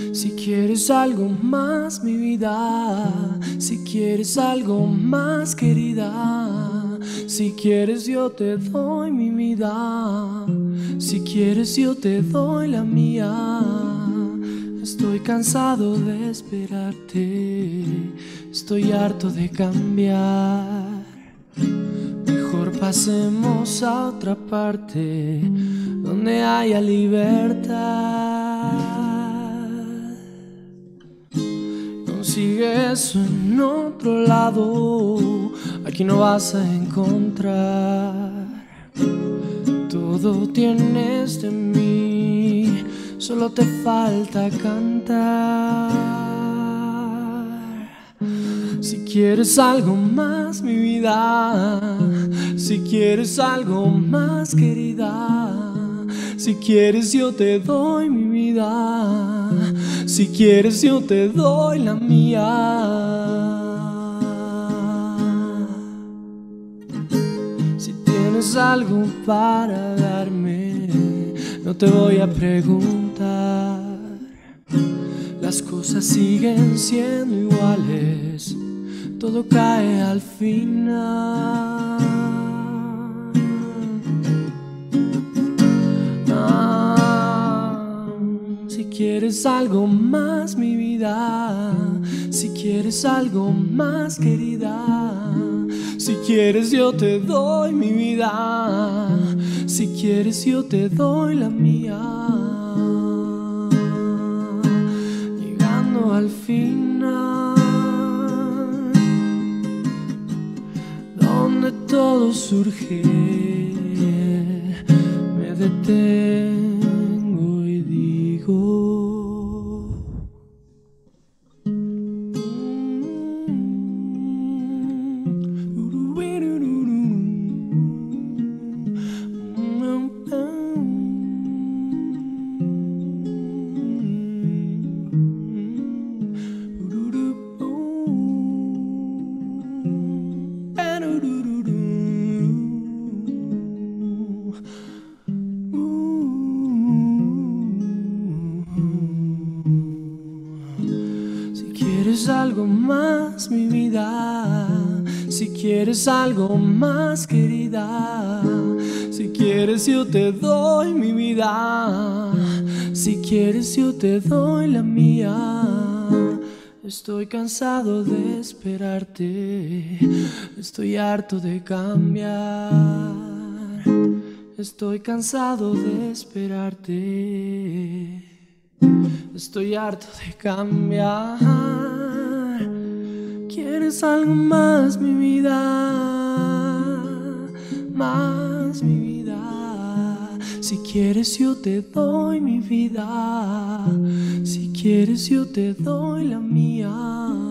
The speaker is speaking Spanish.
Si quieres algo más, mi vida, si quieres algo más, querida, si quieres yo te doy mi vida, si quieres yo te doy la mía. Estoy cansado de esperarte, estoy harto de cambiar. Mejor pasemos a otra parte donde haya libertad. Consigue eso en otro lado, aquí no vas a encontrar. Todo tienes de mí, solo te falta cantar. Si quieres algo más, mi vida, si quieres algo más, querida, si quieres yo te doy mi vida, si quieres yo te doy la mía. Si tienes algo para darme, no te voy a preguntar. Las cosas siguen siendo iguales, todo cae al final. Si quieres algo más, mi vida, si quieres algo más, querida, si quieres yo te doy mi vida, si quieres yo te doy la mía. Llegando al final, donde todo surge, me detengo y digo: si quieres algo más, mi vida, si quieres algo más, querida, si quieres yo te doy mi vida, si quieres yo te doy la mía. Estoy cansado de esperarte, estoy harto de cambiar. Estoy cansado de esperarte, estoy harto de cambiar. ¿Quieres algo más, mi vida? Más, mi vida. Si quieres yo te doy mi vida, si quieres yo te doy la mía.